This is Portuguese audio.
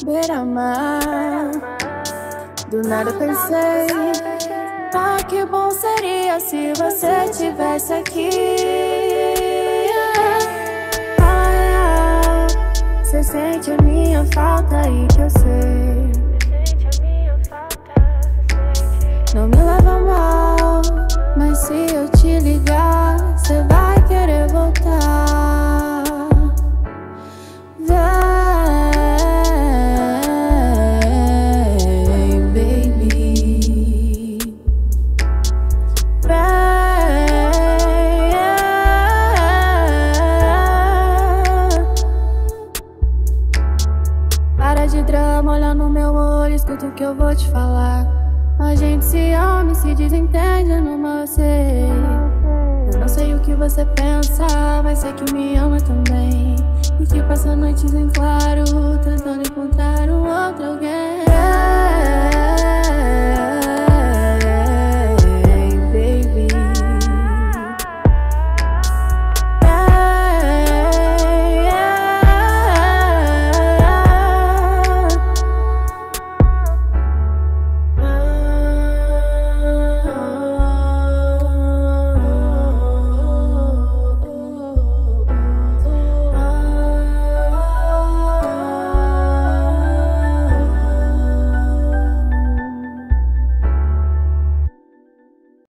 beira-mar. Do nada pensei, ah, que bom seria se você tivesse aqui. Cê sente a minha falta e que eu sei. Não me leva mal, mas se eu te ligar, cê vai querer voltar. Vem, baby. Para de drama, olha no meu olho, escuta o que eu vou te falar. A gente se ama e se desentende, eu não sei. Eu não sei o que você pensa, mas sei que me ama também. E que passa noites em claro, tentando encontrar um outro alguém.